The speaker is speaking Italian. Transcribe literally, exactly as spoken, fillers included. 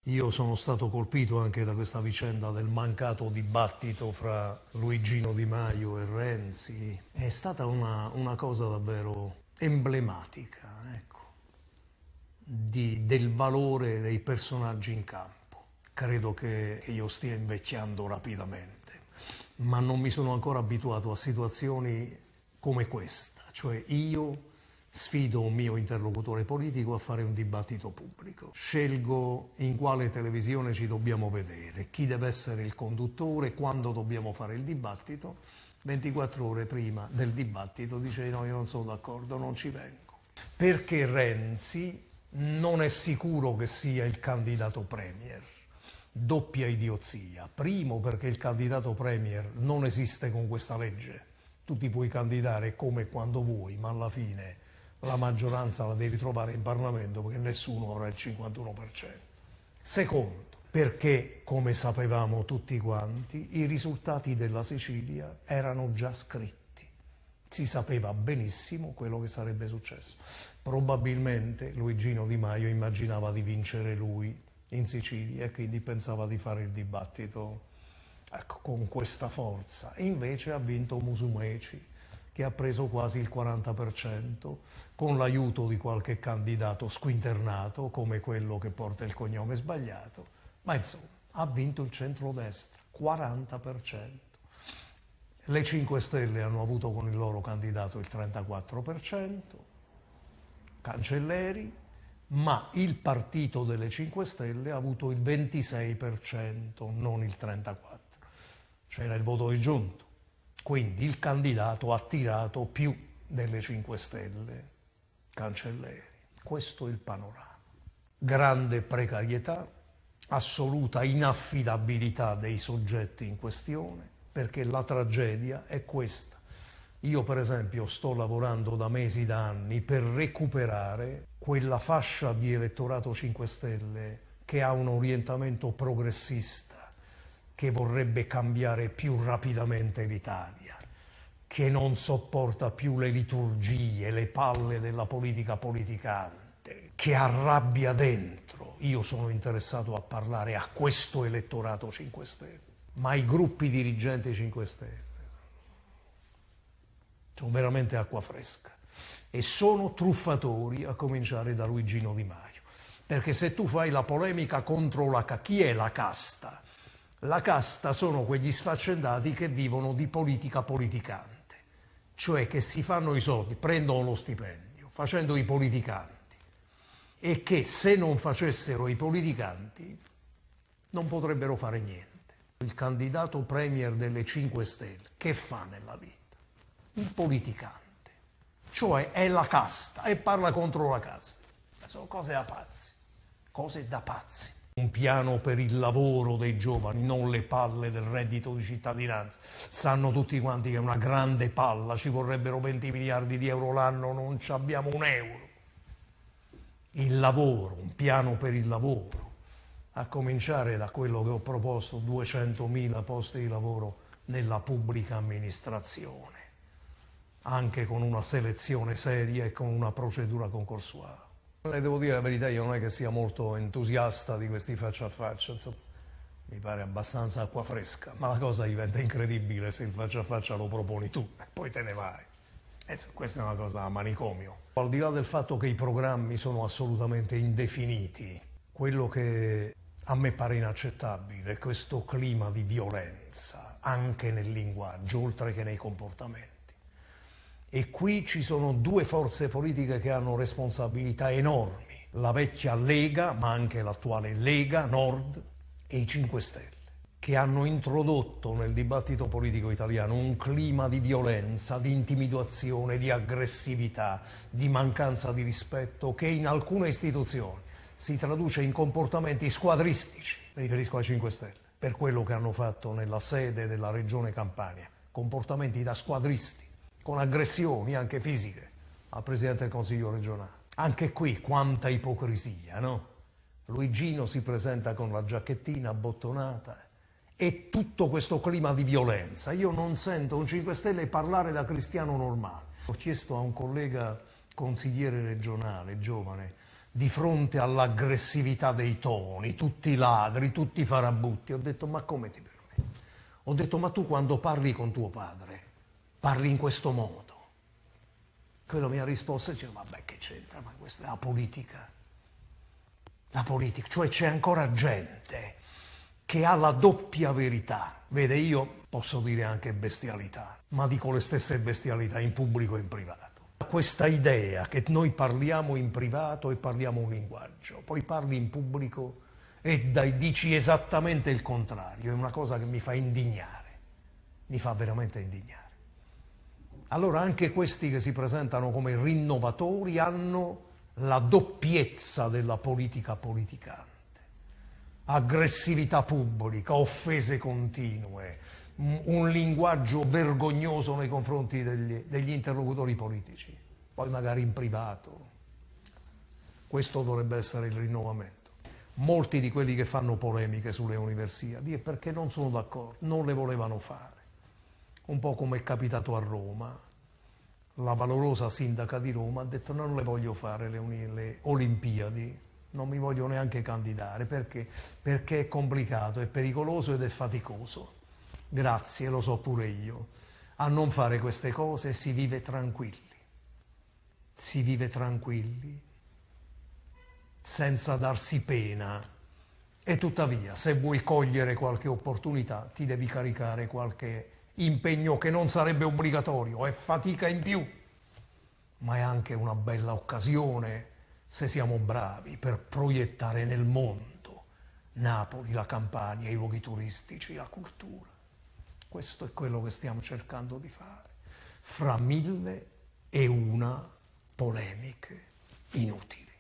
Io sono stato colpito anche da questa vicenda del mancato dibattito fra Luigino Di Maio e Renzi. È stata una, una cosa davvero emblematica, ecco, di- del valore dei personaggi in campo. Credo che io stia invecchiando rapidamente, ma non mi sono ancora abituato a situazioni come questa, cioè io sfido un mio interlocutore politico a fare un dibattito pubblico. Scelgo in quale televisione ci dobbiamo vedere, chi deve essere il conduttore, quando dobbiamo fare il dibattito. ventiquattro ore prima del dibattito dice no, io non sono d'accordo, non ci vengo. Perché Renzi non è sicuro che sia il candidato premier. Doppia idiozia. Primo, perché il candidato premier non esiste con questa legge. Tu ti puoi candidare come e quando vuoi, ma alla fine la maggioranza la devi trovare in Parlamento perché nessuno avrà il cinquantuno per cento. Secondo, perché, come sapevamo tutti quanti, i risultati della Sicilia erano già scritti. Si sapeva benissimo quello che sarebbe successo. Probabilmente Luigino Di Maio immaginava di vincere lui in Sicilia e quindi pensava di fare il dibattito, ecco, con questa forza. E invece ha vinto Musumeci, che ha preso quasi il quaranta per cento, con l'aiuto di qualche candidato squinternato, come quello che porta il cognome sbagliato, ma insomma ha vinto il centrodestra, quaranta per cento. Le cinque Stelle hanno avuto con il loro candidato il trentaquattro per cento, Cancelleri, ma il partito delle cinque Stelle ha avuto il ventisei per cento, non il trentaquattro per cento. C'era il voto disgiunto. Quindi il candidato ha tirato più delle cinque Stelle, Cancelleri. Questo è il panorama. Grande precarietà, assoluta inaffidabilità dei soggetti in questione, perché la tragedia è questa. Io per esempio sto lavorando da mesi, da anni, per recuperare quella fascia di elettorato cinque Stelle che ha un orientamento progressista, che vorrebbe cambiare più rapidamente l'Italia, che non sopporta più le liturgie, le palle della politica politicante, che arrabbia dentro. Io sono interessato a parlare a questo elettorato cinque Stelle, ma i gruppi dirigenti cinque Stelle sono veramente acqua fresca e sono truffatori, a cominciare da Luigino Di Maio. Perché se tu fai la polemica contro la casta, chi è la casta? La casta sono quegli sfaccendati che vivono di politica politicante, cioè che si fanno i soldi, prendono lo stipendio, facendo i politicanti, e che se non facessero i politicanti non potrebbero fare niente. Il candidato premier delle cinque Stelle che fa nella vita? Il politicante, cioè è la casta e parla contro la casta. Sono cose da pazzi, cose da pazzi. Un piano per il lavoro dei giovani, non le palle del reddito di cittadinanza. Sanno tutti quanti che è una grande palla, ci vorrebbero venti miliardi di euro l'anno, non ci abbiamo un euro. Il lavoro, un piano per il lavoro, a cominciare da quello che ho proposto, duecentomila posti di lavoro nella pubblica amministrazione, anche con una selezione seria e con una procedura concorsuale. Le devo dire la verità, io non è che sia molto entusiasta di questi faccia a faccia, insomma, mi pare abbastanza acqua fresca, ma la cosa diventa incredibile se il faccia a faccia lo proponi tu e poi te ne vai. E insomma, questa è una cosa da manicomio. Al di là del fatto che i programmi sono assolutamente indefiniti, quello che a me pare inaccettabile è questo clima di violenza, anche nel linguaggio, oltre che nei comportamenti. E qui ci sono due forze politiche che hanno responsabilità enormi, la vecchia Lega, ma anche l'attuale Lega Nord e i cinque Stelle, che hanno introdotto nel dibattito politico italiano un clima di violenza, di intimidazione, di aggressività, di mancanza di rispetto che in alcune istituzioni si traduce in comportamenti squadristici. Mi riferisco ai cinque Stelle, per quello che hanno fatto nella sede della Regione Campania, comportamenti da squadristi, con aggressioni anche fisiche al Presidente del Consiglio regionale. Anche qui quanta ipocrisia, no? Luigino si presenta con la giacchettina abbottonata e tutto questo clima di violenza. Io non sento un cinque Stelle parlare da cristiano normale. Ho chiesto a un collega consigliere regionale, giovane, di fronte all'aggressività dei toni, tutti ladri, tutti farabutti. Ho detto, ma come ti permetti? Ho detto, ma tu quando parli con tuo padre, parli in questo modo? Quello mi ha risposto e diceva, vabbè, che c'entra, ma questa è la politica. La politica, cioè c'è ancora gente che ha la doppia verità. Vede, io posso dire anche bestialità, ma dico le stesse bestialità in pubblico e in privato. Questa idea che noi parliamo in privato e parliamo un linguaggio, poi parli in pubblico e dai, dici esattamente il contrario, è una cosa che mi fa indignare, mi fa veramente indignare. Allora anche questi che si presentano come rinnovatori hanno la doppiezza della politica politicante. Aggressività pubblica, offese continue, un linguaggio vergognoso nei confronti degli, degli interlocutori politici, poi magari in privato. Questo dovrebbe essere il rinnovamento. Molti di quelli che fanno polemiche sulle Universiadi è perché non sono d'accordo, non le volevano fare. Un po' come è capitato a Roma. La valorosa sindaca di Roma ha detto non le voglio fare le, le Olimpiadi, non mi voglio neanche candidare, perché? Perché è complicato, è pericoloso ed è faticoso. Grazie, lo so pure io. A non fare queste cose si vive tranquilli, si vive tranquilli, senza darsi pena. E tuttavia, se vuoi cogliere qualche opportunità, ti devi caricare qualche impegno che non sarebbe obbligatorio, è fatica in più, ma è anche una bella occasione, se siamo bravi, per proiettare nel mondo Napoli, la Campania, i luoghi turistici, la cultura. Questo è quello che stiamo cercando di fare, fra mille e una polemiche inutili.